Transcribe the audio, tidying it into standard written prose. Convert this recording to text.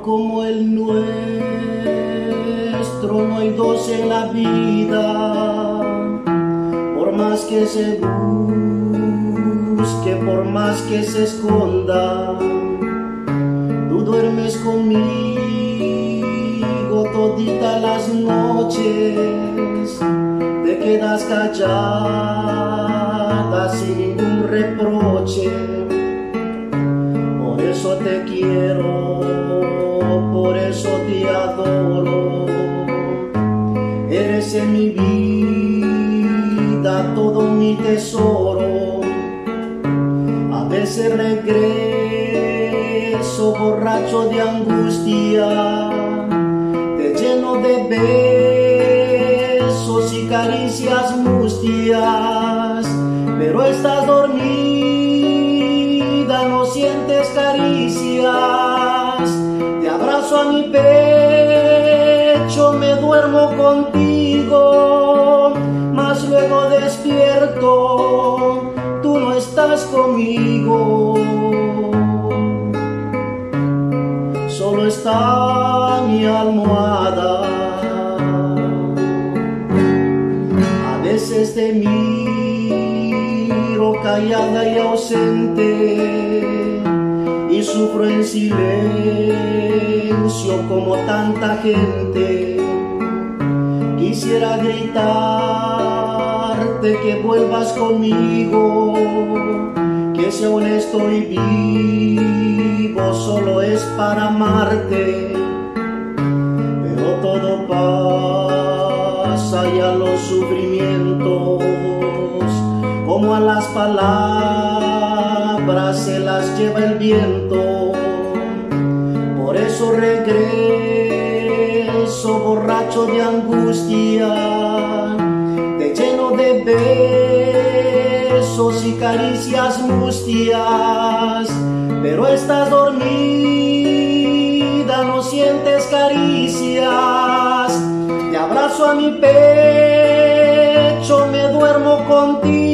como el nuestro no hay dos en la vida. Por más que se busque, por más que se esconda, tú duermes conmigo toditas las noches. Te quedas callada sin ningún reproche. Por eso te quiero, por eso te adoro. Eres en mi vida todo mi tesoro. A veces regreso borracho de angustia, te lleno de besos y caricias mustias, pero estás dormida, no sientes caricias. Te abrazo a mi pecho, me duermo contigo, mas luego despierto, tú no estás conmigo. Solo está mi almohada. A veces te miro callada y ausente, y sufro en silencio como tanta gente. Quisiera gritarte que vuelvas conmigo, que sea honesto y vivo, solo es para amarte. Pero todo pasa y a los sufrimientos, como a las palabras, se las lleva el viento. Por eso regreso borracho de angustia, te lleno de besos y caricias mustias, pero estás dormida, no sientes caricias. Te abrazo a mi pecho, me duermo contigo.